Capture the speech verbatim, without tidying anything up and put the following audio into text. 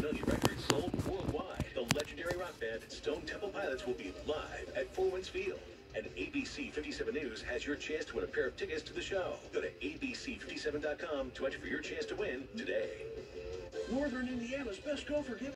million records sold worldwide. The legendary rock band Stone Temple Pilots will be live at Four Winds Field. And A B C fifty-seven News has your chance to win a pair of tickets to the show. Go to A B C fifty-seven dot com to enter for your chance to win today. Northern Indiana's best gopher gift.